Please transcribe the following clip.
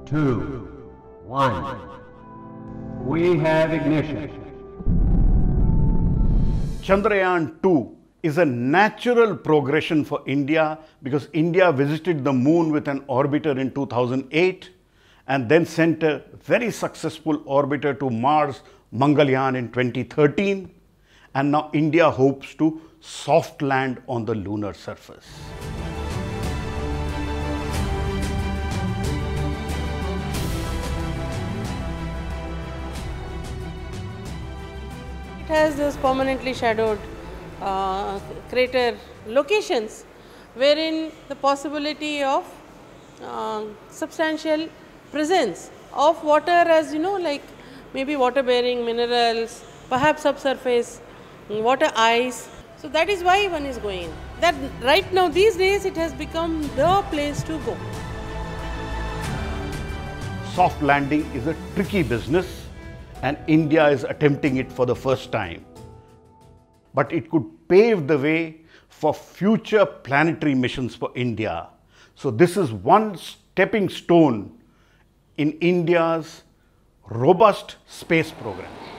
2, 1. We have ignition. Chandrayaan-2 is a natural progression for India because India visited the moon with an orbiter in 2008 and then sent a very successful orbiter to Mars, Mangalyaan, in 2013, and now India hopes to soft land on the lunar surface. It has this permanently shadowed crater locations wherein the possibility of substantial presence of water, as you know, like maybe water bearing minerals, perhaps subsurface water ice. So that is why one is going. That right now these days it has become the place to go. Soft landing is a tricky business and India is attempting it for the first time. But it could pave the way for future planetary missions for India. So this is one stepping stone in India's robust space program.